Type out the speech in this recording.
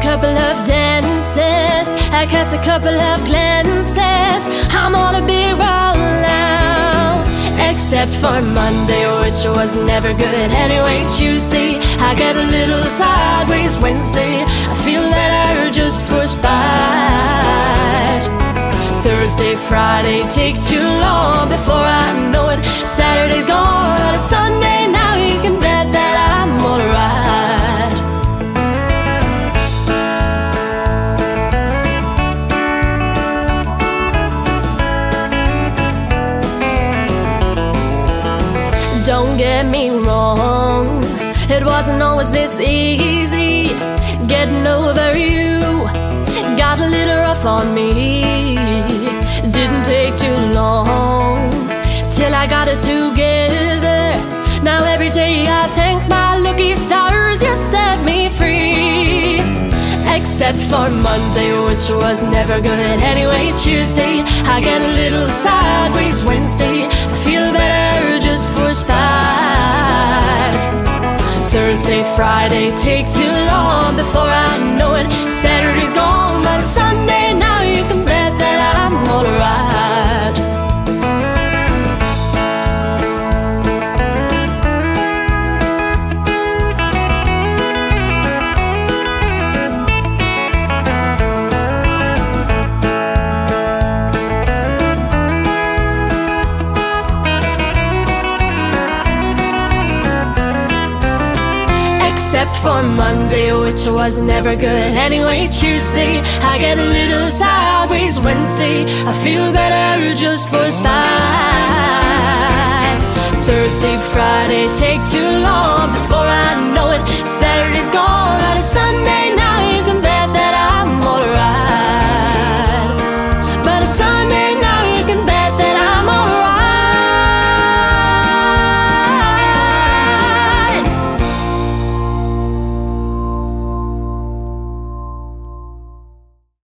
couple of dances, I cast a couple of glances. I'm on a big roll now, except for Monday, which was never good anyway. Tuesday, I get a little sideways. Wednesday, I feel better just for spite. Thursday, Friday, take too long before I know it. Saturday's gone, it's Sunday now, you can bet that I'm alright. Don't get me wrong, it wasn't always this easy. Getting over you got a little rough on me. Didn't take too long till I got it together. Now every day I thank my lucky stars, you set me free. Except for Monday, which was never good anyway. Tuesday, I get a little sideways. Wednesday, I feel better just for spite. Thursday, Friday, take too long before I know it. Saturday's gone, but Sunday now, you can bet that I'm alright. Except for Monday, which was never good anyway. Tuesday, I get a little sideways. Wednesday, I feel better just for spite. Thursday, Friday, take too